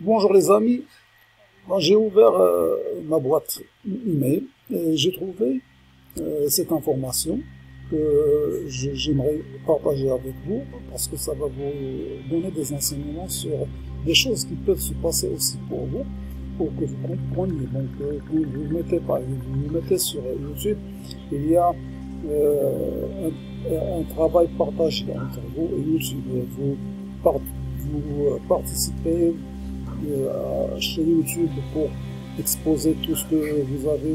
Bonjour les amis, j'ai ouvert ma boîte email et j'ai trouvé cette information que j'aimerais partager avec vous parce que ça va vous donner des enseignements sur des choses qui peuvent se passer aussi pour vous, pour que vous compreniez. Donc quand vous mettez sur YouTube, il y a un travail partagé entre vous et YouTube. Vous participez chez YouTube pour exposer tout ce que vous avez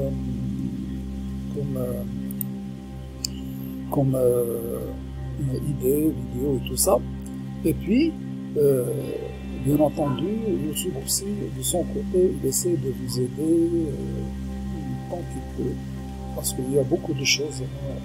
comme idées, vidéos et tout ça. Et puis, bien entendu, YouTube aussi, de son côté, il essaie de vous aider tant qu'il peut, parce qu'il y a beaucoup de choses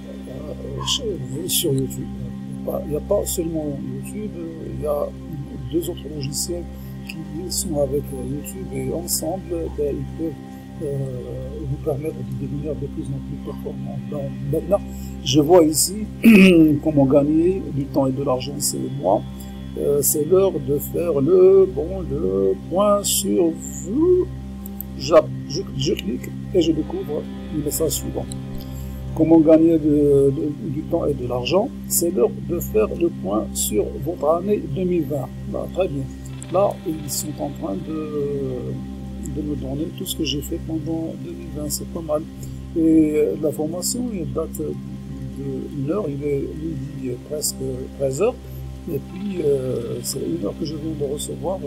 sur YouTube. Il n'y a pas seulement YouTube, il y a deux autres logiciels qui sont avec YouTube et ensemble, ils peuvent vous permettre de devenir de plus en plus performant. Donc, maintenant, je vois ici comment gagner du temps et de l'argent, c'est moi. C'est l'heure de faire le point sur vous. Je clique et je découvre le message suivant. Comment gagner du temps et de l'argent? C'est l'heure de faire le point sur votre année 2020. Bah, très bien. Là, ils sont en train de me donner tout ce que j'ai fait pendant 2020. C'est pas mal. Et la formation, elle date de 1 heure. Il est midi presque 13 heures. Et puis, c'est 1 heure que je viens de recevoir,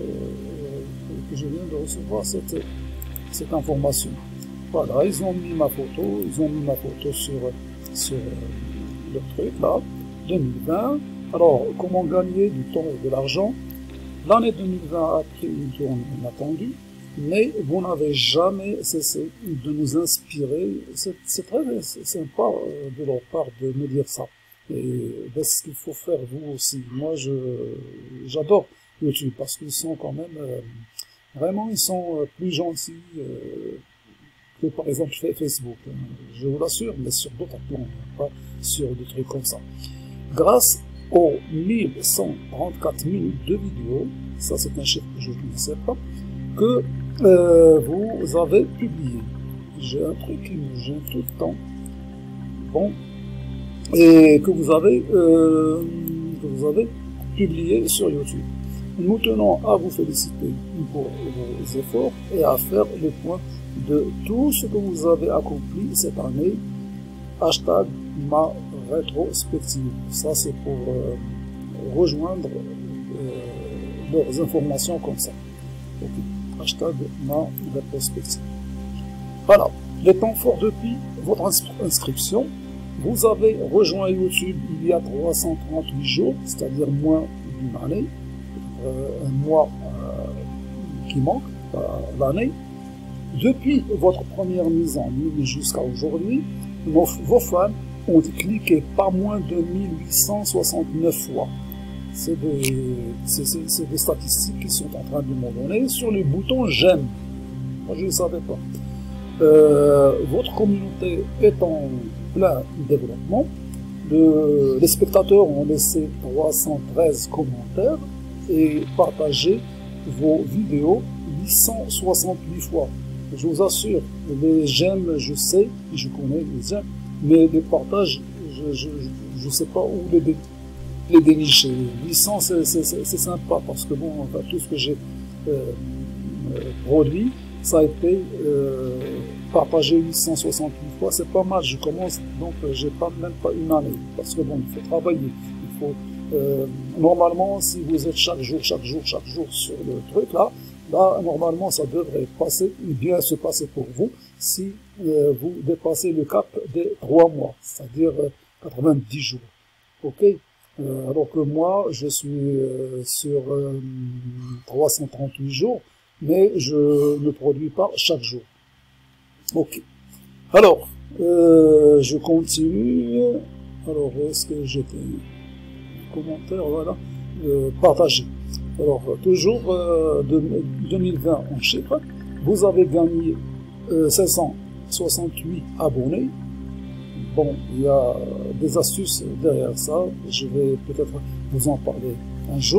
cette information. Voilà, ils ont mis ma photo, sur le truc là, 2020. Alors, comment gagner du temps et de l'argent? L'année 2020 a pris une tournée inattendue, mais vous n'avez jamais cessé de nous inspirer. C'est très sympa de leur part de me dire ça. Et c'est ce qu'il faut faire vous aussi. Moi, j'adore YouTube parce qu'ils sont quand même, vraiment, ils sont plus gentils que par exemple Facebook. Je vous l'assure, mais sur d'autres plans, pas sur des trucs comme ça. Grâce aux 1134 minutes de vidéo, ça c'est un chiffre que je ne connaissais pas, que vous avez publié. J'ai un truc qui me gêne tout le temps. Bon, et que vous avez publié sur YouTube. Nous tenons à vous féliciter pour vos efforts et à faire le point de tout ce que vous avez accompli cette année. Hashtag ma rétrospective. Ça, c'est pour rejoindre leurs informations comme ça. Okay. Hashtag ma rétrospective. Voilà. Les temps forts depuis votre inscription. Vous avez rejoint YouTube il y a 338 jours, c'est-à-dire moins d'une année, un mois qui manque l'année. Depuis votre première mise en ligne jusqu'à aujourd'hui, vos fans ont cliqué pas moins de 1869 fois. C'est des statistiques qui sont en train de me donner sur le bouton j'aime. Moi, je ne savais pas. Votre communauté est en plein développement. Les spectateurs ont laissé 313 commentaires et partagé vos vidéos 868 fois. Je vous assure, les j'aime, je sais, je connais les j'aime, mais les partages, je ne sais pas où les dénicher. 800, c'est sympa parce que bon, enfin, tout ce que j'ai produit, ça a été partagé 868 fois, c'est pas mal. Je commence, donc j'ai même pas une année, parce que bon, il faut travailler. Il faut normalement, si vous êtes chaque jour sur le truc là, normalement, ça devrait bien se passer pour vous si vous dépassez le cap des 3 mois, c'est-à-dire 90 jours. Ok. Alors que moi, je suis sur 338 jours, mais je ne produis pas chaque jour. Ok. Alors, je continue. Alors, est-ce que j'étais commentaire, voilà, partagé. Alors, toujours 2020 en chiffres, vous avez gagné 568 abonnés. Bon, il y a des astuces derrière ça, je vais peut-être vous en parler un jour.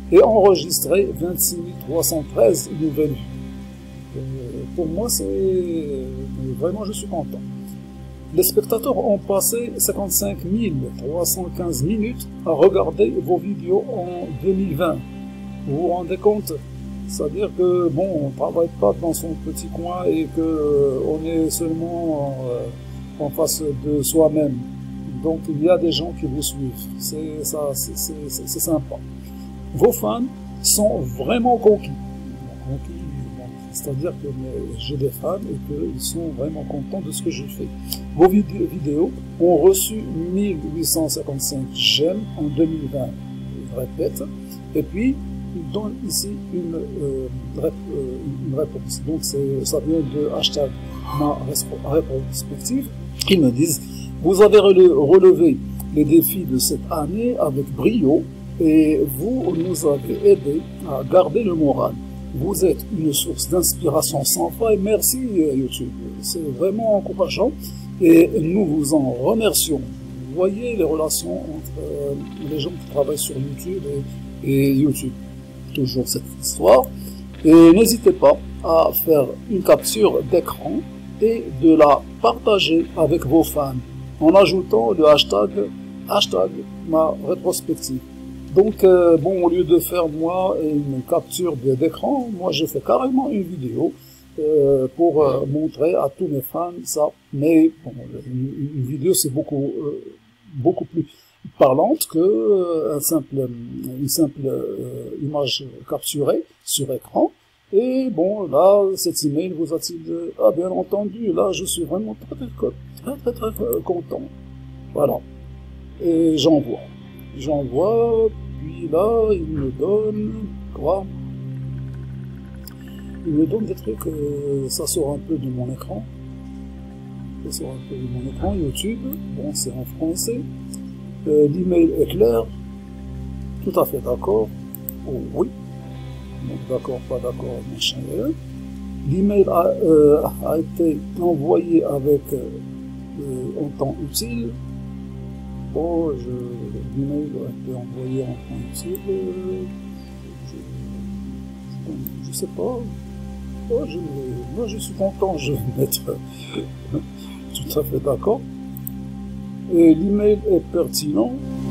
et enregistré 26 313 nouvelles vues. Pour moi, vraiment, je suis content. Les spectateurs ont passé 55 315 minutes à regarder vos vidéos en 2020. Vous vous rendez compte? C'est-à-dire que, bon, on ne travaille pas dans son petit coin et que on est seulement en face de soi-même. Donc, il y a des gens qui vous suivent. C'est sympa. Vos fans sont vraiment conquis. C'est-à-dire que j'ai des fans et qu'ils sont vraiment contents de ce que je fais. Vos vidéos ont reçu 1855 j'aime en 2020. Je répète. Et puis, ils donnent ici une réponse. Donc, ça vient de hashtag ma rétrospective. Ils me disent, vous avez relevé les défis de cette année avec brio et vous nous avez aidé à garder le moral. Vous êtes une source d'inspiration sans faille. Merci YouTube. C'est vraiment encourageant et nous vous en remercions. Vous voyez les relations entre les gens qui travaillent sur YouTube et YouTube. Toujours cette histoire. Et n'hésitez pas à faire une capture d'écran et de la partager avec vos fans en ajoutant le hashtag ma rétrospective. Donc, bon, au lieu de faire, moi, une capture d'écran, moi, je fais carrément une vidéo pour montrer à tous mes fans ça. Mais, bon, une vidéo, c'est beaucoup plus parlante que une simple image capturée sur écran. Et, bon, là, cet email vous a-t-il... Ah, bien entendu, là, je suis vraiment très content. Voilà. Et j'envoie. Puis là, il me donne quoi? Il me donne des trucs, ça sort un peu de mon écran. Ça sort un peu de mon écran, YouTube. Bon, c'est en français. L'email est clair. Tout à fait d'accord. Oh oui. Donc d'accord, pas d'accord, machin. L'email a été envoyé avec en temps utile. Oh, l'email a été envoyé en temps utile. Je sais pas. Oh, moi, je suis content. Je vais mettre tout à fait d'accord. Et l'email est pertinent.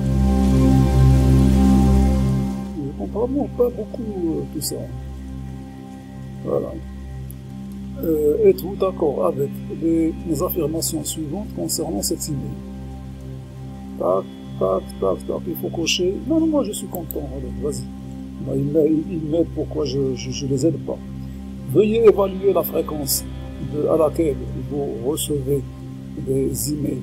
Je comprends vraiment pas beaucoup tout ça. Voilà. Êtes-vous d'accord avec les affirmations suivantes concernant cet email? Tac, il faut cocher. Non, moi je suis content, vas-y. Il m'aide, pourquoi je les aide pas. Veuillez évaluer la fréquence à laquelle vous recevez des emails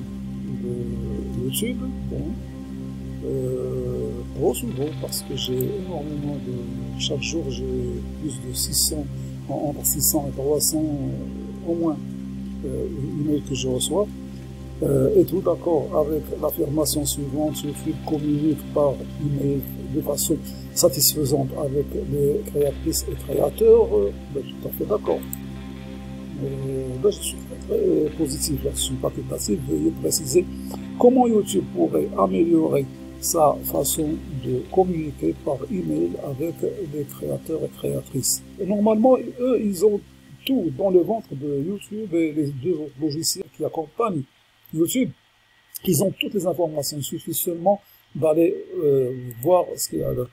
de YouTube. Bon. Trop souvent, parce que j'ai énormément de... Chaque jour, j'ai plus de 600, entre 600 et 300 au moins emails que je reçois. Êtes-vous d'accord avec l'affirmation suivante? YouTube communique par email de façon satisfaisante avec les créatrices et créateurs? Tout à fait d'accord. Je suis très positif là-dessus, pas facultatif. Veuillez préciser comment YouTube pourrait améliorer sa façon de communiquer par email avec les créateurs et créatrices. Et normalement, eux, ils ont tout dans le ventre de YouTube et les deux autres logiciels qui accompagnent YouTube. Ils ont toutes les informations. Il suffit seulement d'aller voir ce qu'il y a là.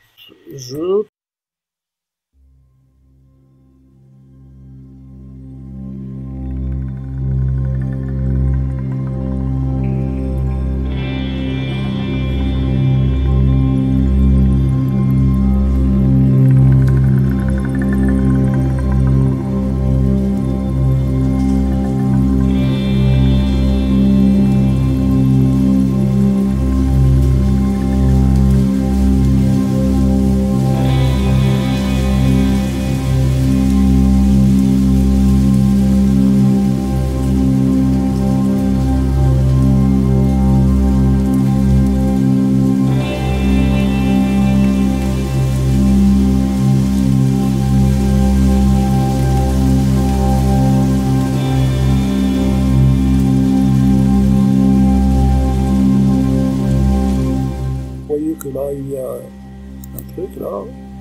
Que là, il y a un truc là,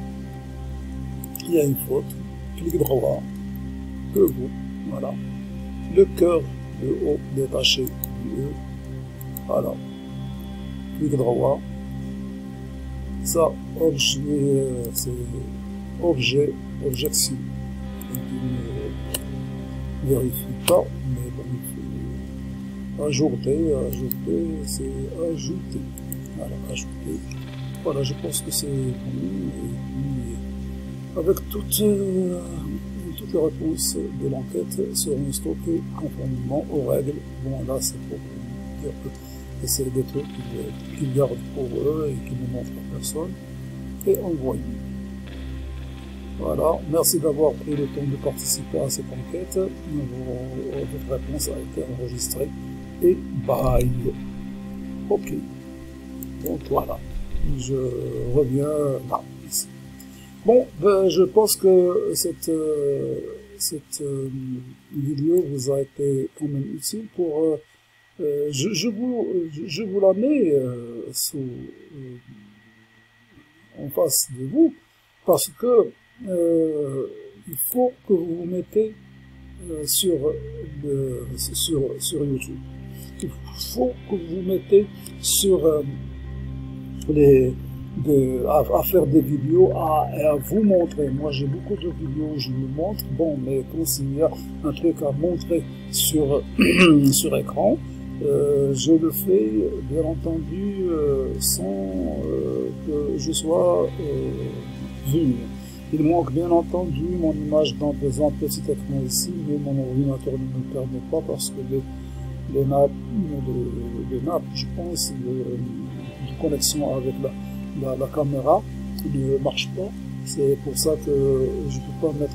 il y a une faute, clic droit, que vous, voilà, le cœur de haut détaché du E, voilà, clic droit, ça, c'est objection, donc il ne vérifie pas, mais bon, il faut ajouter, c'est ajouter, voilà, ajouter, voilà, je pense que c'est bon, et puis, avec toutes les réponses de l'enquête seront stockées conformément aux règles. Bon, là, c'est pour dire que c'est des trucs qu'ils gardent pour eux et qu'ils ne montrent à personne. Et envoyer. Voilà, merci d'avoir pris le temps de participer à cette enquête. Votre réponse a été enregistrée. Et bye. Ok. Donc voilà. Je reviens là, ici. Bon, ben, je pense que cette vidéo vous a été quand même utile pour... je vous la mets en face de vous parce que il faut que vous vous mettez sur YouTube. Il faut que vous vous mettez sur à faire des vidéos, à vous montrer. Moi, j'ai beaucoup de vidéos où je me montre. Bon, mais quand il y a un truc à montrer sur écran, je le fais, bien entendu, sans que je sois vu. Il manque bien entendu mon image dans un petit écran ici, mais mon ordinateur ne me permet pas parce que les nappes, je pense, de connexion avec la caméra ne marche pas. C'est pour ça que je ne peux pas mettre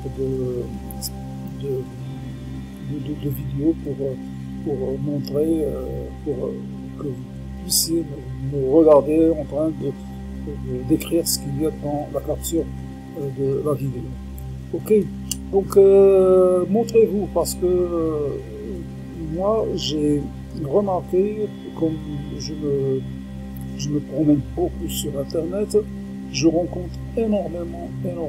de vidéo pour montrer, pour que vous puissiez me regarder en train d'écrire ce qu'il y a dans la capture de la vidéo. Ok, donc montrez-vous parce que moi j'ai remarqué, comme je me promène beaucoup sur internet, je rencontre énormément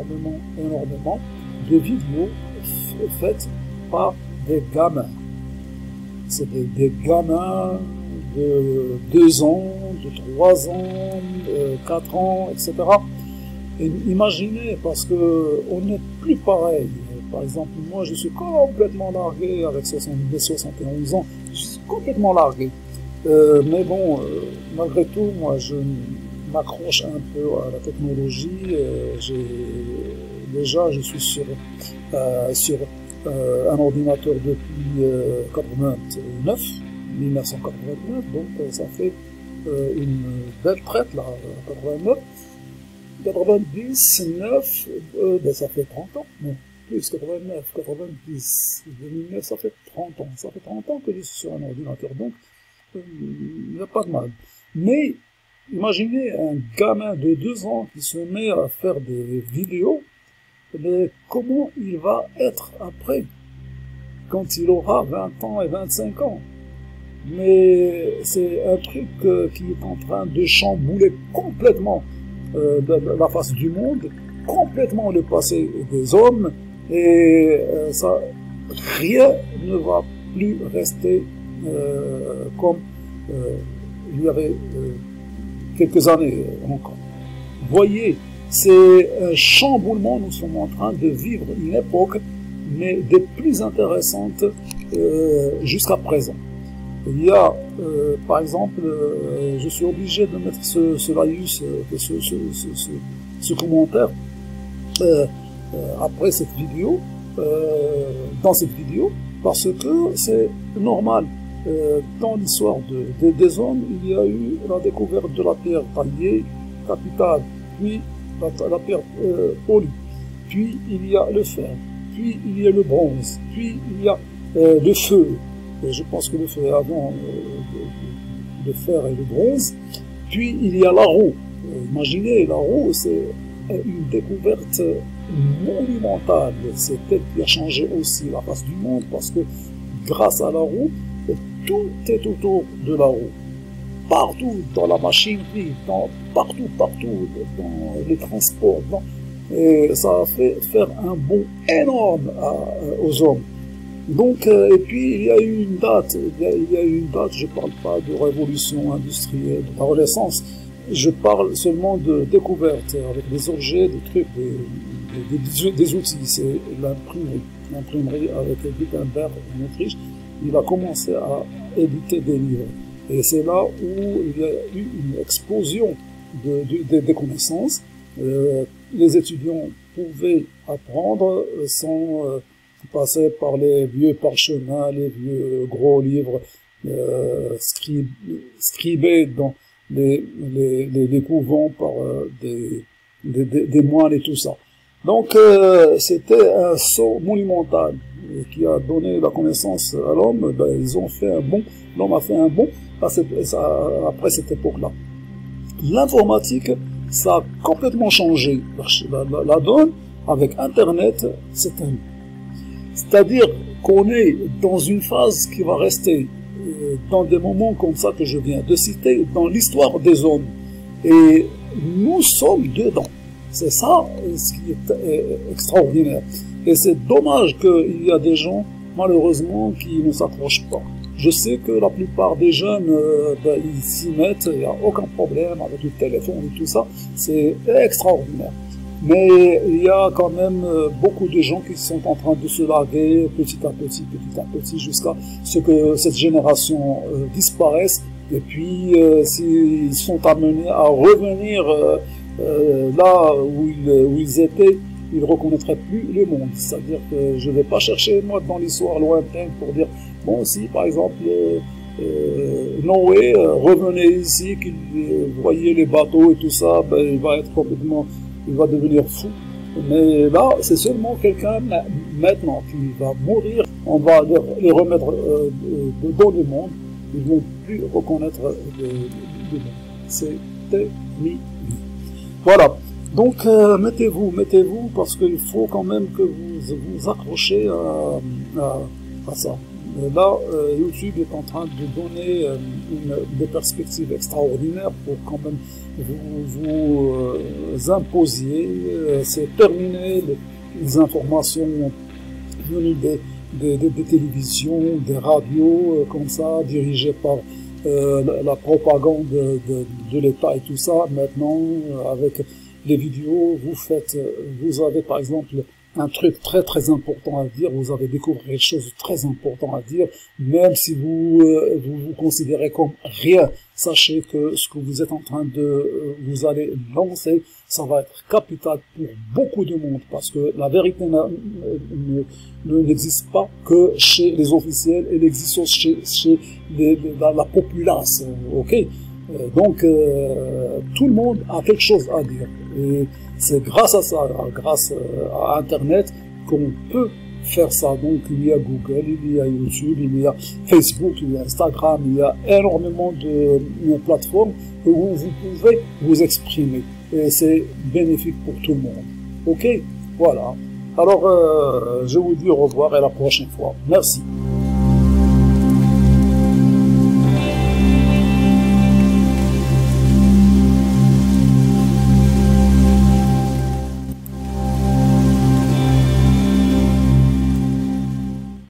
de vidéos faites par des gamins. C'est des gamins de 2 ans, de 3 ans, 4 ans, etc. Et imaginez, parce que on n'est plus pareil. Par exemple, moi, je suis complètement largué avec 71 ans. Je suis complètement largué. Mais bon, malgré tout, moi, je m'accroche un peu à la technologie. Déjà, je suis sur un ordinateur depuis 1989, donc ça fait une belle traite, là, 89. 99, ben ça fait 30 ans, non, plus 89, 90, 2009, ça fait 30 ans. Ça fait 30 ans que je suis sur un ordinateur, donc il n'y a pas de mal. Mais imaginez un gamin de 2 ans qui se met à faire des vidéos, mais comment il va être après, quand il aura 20 ans et 25 ans? Mais c'est un truc qui est en train de chambouler complètement la face du monde, complètement le passé des hommes, et ça, rien ne va plus rester comme il y avait quelques années encore. Voyez, c'est un chamboulement, nous sommes en train de vivre une époque, mais des plus intéressantes jusqu'à présent. Il y a, par exemple, je suis obligé de mettre ce laïus, ce commentaire après cette vidéo, dans cette vidéo, parce que c'est normal. Dans l'histoire des hommes, il y a eu la découverte de la pierre taillée, capitale, puis la pierre polie, puis il y a le fer, puis il y a le bronze, puis il y a le feu. Je pense que le feu est avant le fer et le bronze. Puis il y a la roue. Imaginez, la roue, c'est une découverte monumentale. C'est elle qui a changé aussi la face du monde, parce que grâce à la roue, tout est autour de la roue. Partout dans la machinerie, partout, dans les transports, et ça a fait faire un bond énorme aux hommes. Donc, et puis il y a eu une date, je parle pas de révolution industrielle, de la Renaissance, je parle seulement de découverte avec des objets, des trucs, des outils. C'est l'imprimerie avec Gutenberg en Autriche. Il a commencé à éditer des livres. Et c'est là où il y a eu une explosion des connaissances. Les étudiants pouvaient apprendre sans passer par les vieux parchemins, les vieux gros livres scribés dans les couvents par des moines et tout ça. Donc c'était un saut monumental qui a donné la connaissance à l'homme. Ben, ils ont fait un bond, l'homme a fait un bond après cette époque-là. L'informatique, ça a complètement changé la donne. Avec Internet, c'est-à-dire qu'on est dans une phase qui va rester dans des moments comme ça que je viens de citer, dans l'histoire des hommes. Et nous sommes dedans. C'est ça ce qui est extraordinaire. Et c'est dommage qu'il y a des gens, malheureusement, qui ne s'accrochent pas. Je sais que la plupart des jeunes, ils s'y mettent, il n'y a aucun problème avec le téléphone et tout ça. C'est extraordinaire. Mais il y a quand même beaucoup de gens qui sont en train de se larguer petit à petit, jusqu'à ce que cette génération disparaisse. Et puis, s'ils sont amenés à revenir là où ils étaient, ils ne reconnaîtraient plus le monde. C'est-à-dire que je ne vais pas chercher, moi, dans l'histoire lointaine pour dire, bon, si, par exemple, Noé revenait ici, qu'il voyait les bateaux et tout ça, ben, il va devenir fou. Mais là, c'est seulement quelqu'un maintenant qui va mourir. On va les remettre dans le monde. Ils ne vont plus reconnaître le monde. C'est terminé. Voilà. Donc, mettez-vous, parce qu'il faut quand même que vous vous accrochez à ça. Là, YouTube est en train de donner des perspectives extraordinaires pour quand même vous imposiez. C'est terminé les informations venues des télévisions, des radios, comme ça, dirigées par la propagande de l'État et tout ça. Maintenant, avec les vidéos, vous avez par exemple un truc très très important à dire, vous avez découvert quelque chose de très important à dire, même si vous considérez comme rien, sachez que ce que vous êtes en train de, vous allez lancer, ça va être capital pour beaucoup de monde, parce que la vérité n'existe pas que chez les officiels, elle existe chez la populace, ok? Donc, tout le monde a quelque chose à dire. Et c'est grâce à ça, grâce à Internet, qu'on peut faire ça. Donc, il y a Google, il y a YouTube, il y a Facebook, il y a Instagram, il y a énormément de plateformes où vous pouvez vous exprimer. Et c'est bénéfique pour tout le monde. Ok? Voilà. Alors, je vous dis au revoir et à la prochaine fois. Merci.